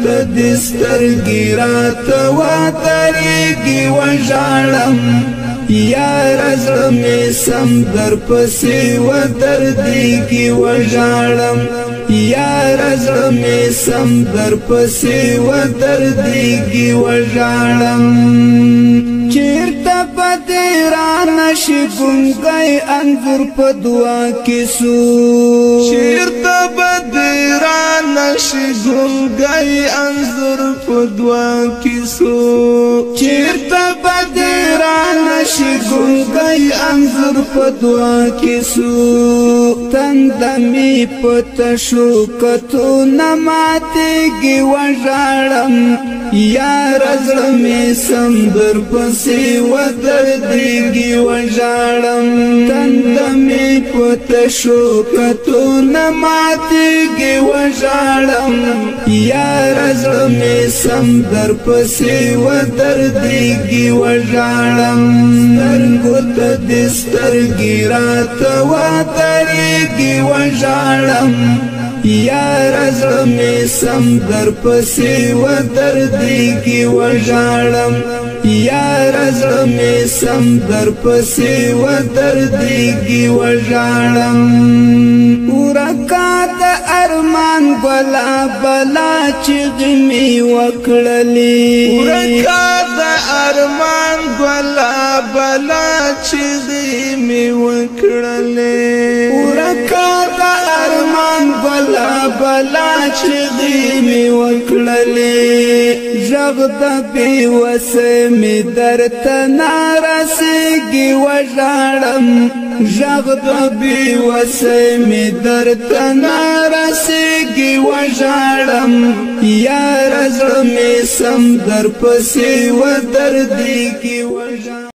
ته دې سترګې راته ودرېږي وژاړم یاره زړه مې سم درپسې ودردېږي وژاړم یاره زړه مې سم درپسې ودردېږي وژاړم چیرته به دې رانشي ګونګی انځور په دعا کې سو چیرته به دې رانشي ګونګی انځور په دعا کې سو چیرته به دې رانشي ګونګی انځور په دعا کې سو تنده مې په تشو کتو نه ماتېږي وژاړم یاره زړه مې سم درپسې ودردېږي وژاړم تنده مې په تشو کتو نه ماتېږي وژاړم یاره زړه مې سم درپسې ودردېږي وژاړم سترګو ته دې سترګې راته ودرېږي وژاړم یاره زړه مې سم درپسې ودردېږي وژاړم یاره زړه مې سم درپسې ودردېږي وژاړم ورکا د ارمان ګلا بلا چغې مې وکړلې ورکا د ارمان ګلا بلا چغې مې وکړلې ورکا د ارمان ګلا بلا چغې مې وکړلې ژغ د بېوسۍ مې درته نارسېږي وژاړم ژغ د بېوسۍ مې درته نارسېږي وژاړم یاره زړه مې سم درپسې ودردېږي وژاړم